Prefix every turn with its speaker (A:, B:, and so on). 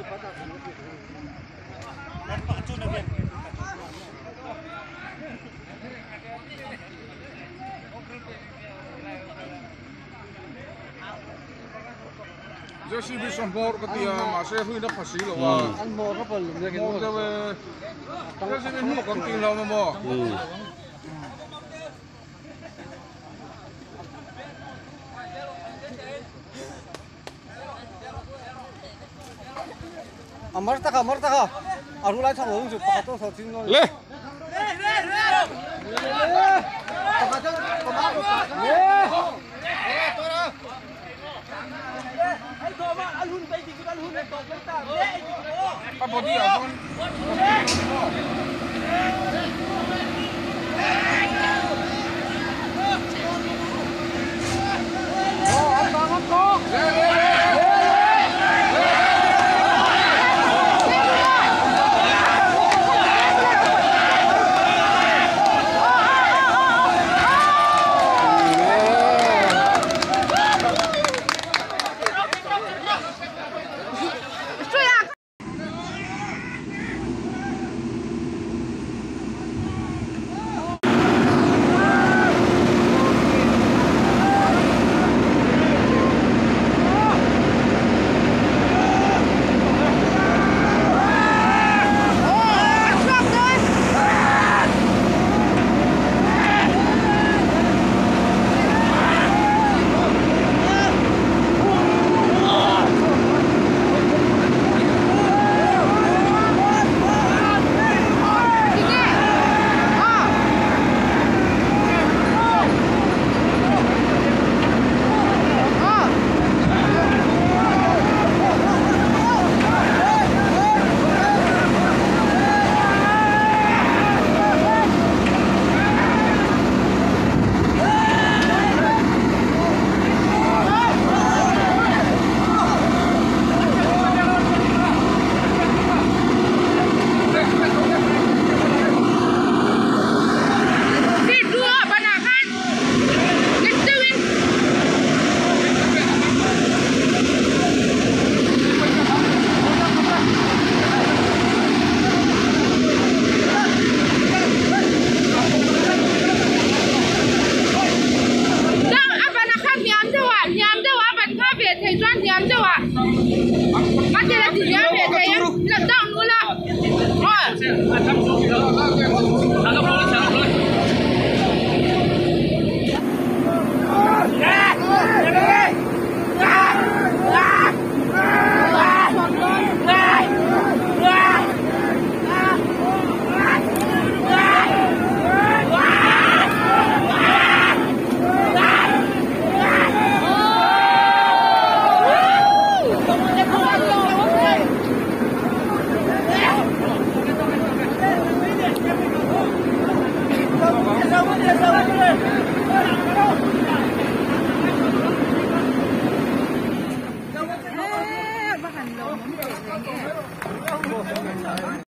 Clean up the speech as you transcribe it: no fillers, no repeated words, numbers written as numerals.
A: 这是不是上坡个地啊？马上会那拍死了哇！摸这呗，这是不是木工定了吗？摸。
B: Marta, aku lagi sama orang juga atau satu sini.
A: Le. Apa dia?
C: Hãy subscribe cho kênh Ghiền Mì Gõ để không bỏ lỡ những video hấp dẫn.